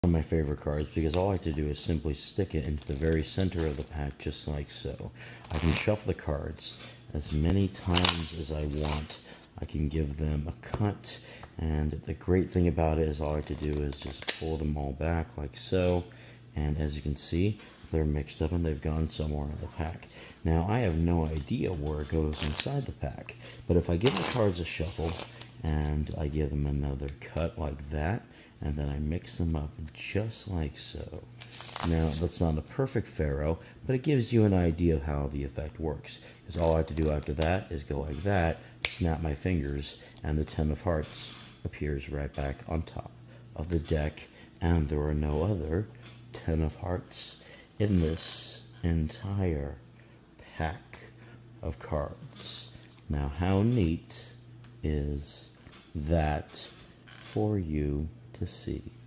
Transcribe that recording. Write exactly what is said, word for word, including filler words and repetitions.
One of my favorite cards because all I have to do is simply stick it into the very center of the pack just like so. I can shuffle the cards as many times as I want. I can give them a cut, and the great thing about it is all I have to do is just pull them all back like so, and as you can see, they're mixed up and they've gone somewhere in the pack. Now I have no idea where it goes inside the pack, but if I give the cards a shuffle and I give them another cut like that, and then I mix them up just like so. Now, that's not a perfect Pharaoh, but it gives you an idea of how the effect works. Because all I have to do after that is go like that, snap my fingers, and the Ten of Hearts appears right back on top of the deck, and there are no other Ten of Hearts in this entire pack of cards. Now, how neat is that for you to see?